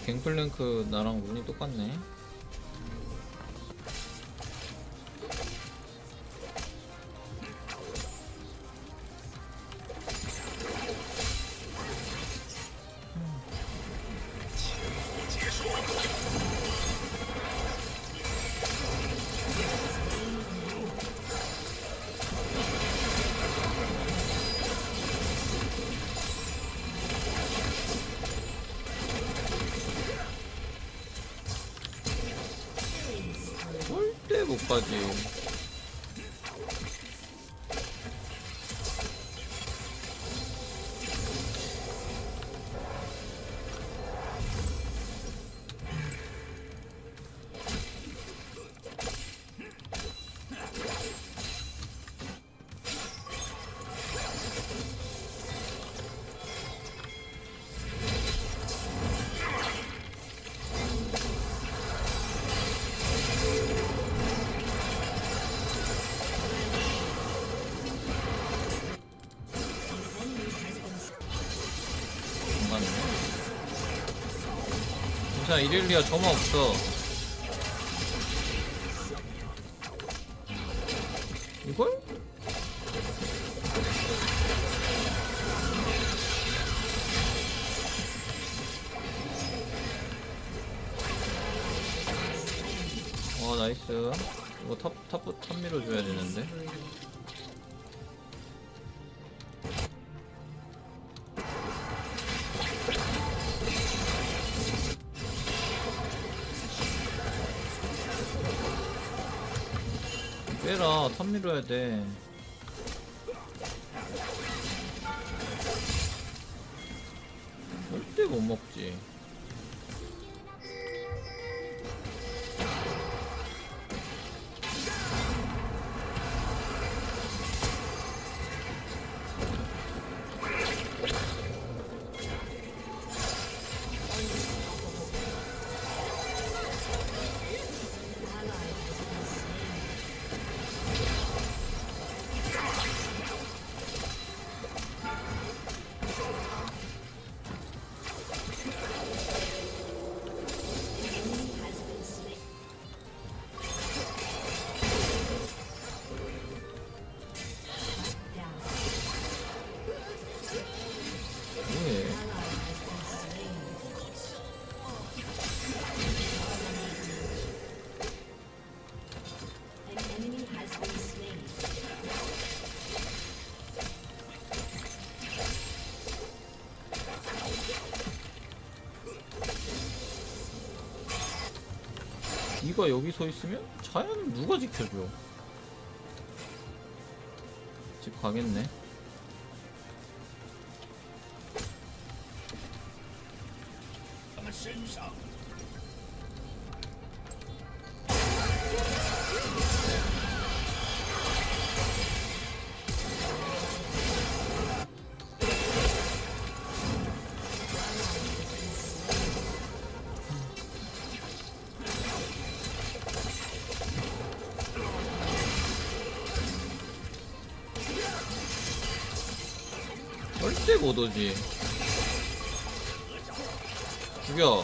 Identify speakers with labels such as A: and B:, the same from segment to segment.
A: 갱플랭크 나랑 운이 똑같네. 절대 못 가지. 괜찮아, 이렐리아 점화 없어. 이걸? 나이스. 이거 탑 밀어줘야 되는데. 빼라, 탑 밀어야 돼. 절대 못 먹지. 이가 여기 서 있으면 자야는 누가 지켜줘? 집 가겠네. 절대 못 오지. 죽여.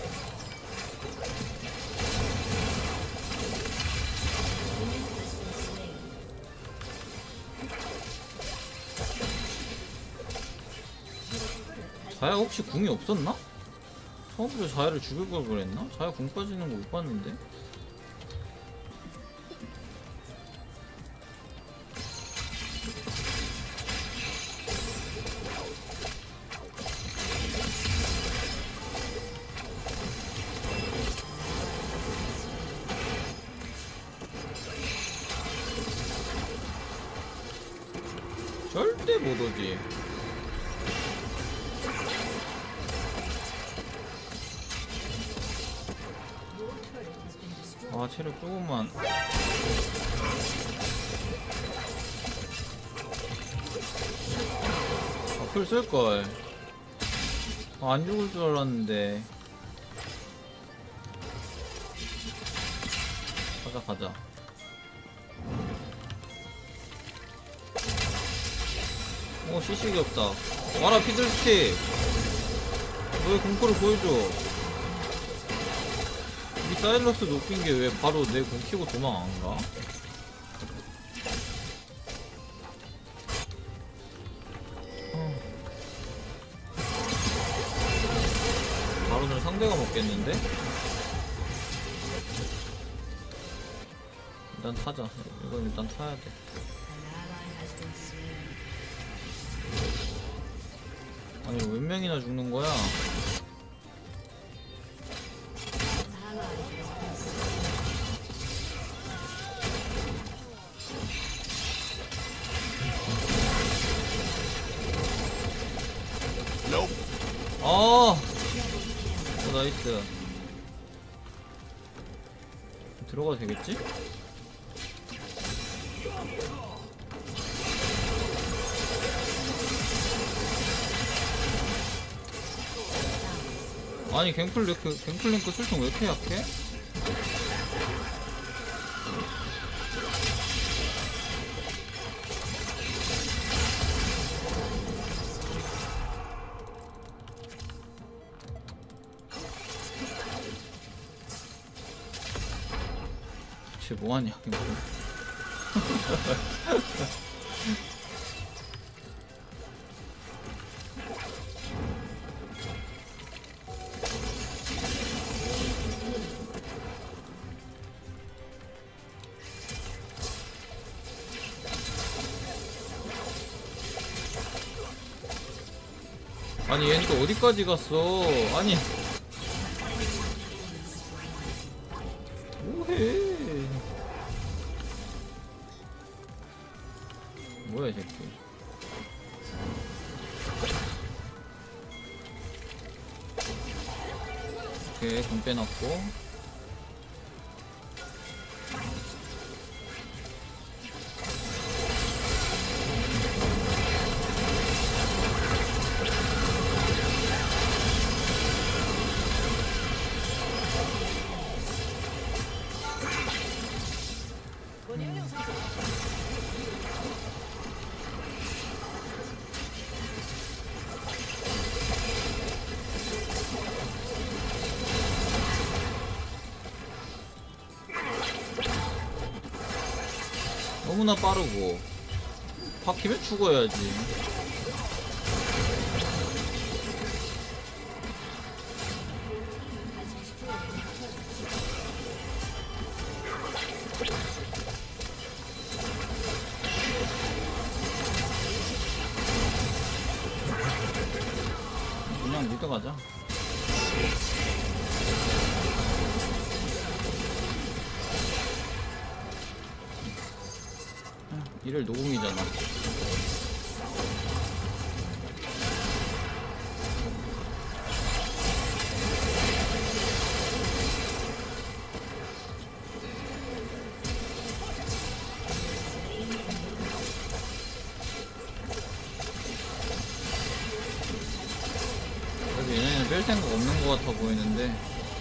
A: 자야 혹시 궁이 없었나? 처음부터 자야를 죽일 걸 그랬나? 자야 궁 빠지는 거 못 봤는데? 절대 못 오지. 아, 체력 조금만. 풀 쓸걸. 안 죽을 줄 알았는데. 가자. CC기 없다. 와라, 피들스틱. 너의 공포를 보여줘. 사일러스 높인 게 왜 바로 내 공 키고 도망 안 가? 바로는 상대가 먹겠는데? 일단 타자. 이건 일단 타야 돼. 아니 몇 명이나 죽는 거야? 나이스. 들어가도 되겠지? 아니 갱플랭크 술통 왜 이렇게 약해? 쟤 뭐하냐 갱플. 아니 얘는 또 어디까지 갔어? 아니 뭐해? 뭐야 이 새끼. 오케이 금 빼놨고. 너무나 빠르고 박히면 죽어야지. 그냥 미드 가자. 이를 노공이잖아. 그래도 얘네는 뺄 생각 없는 것 같아 보이는데.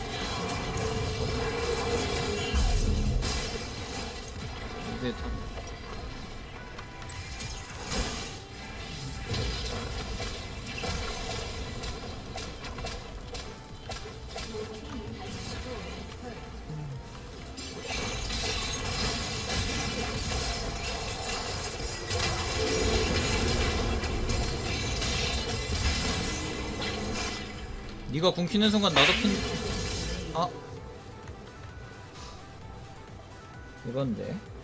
A: 이제 다 니가 궁 키는 순간 나도 킨. 아 이건데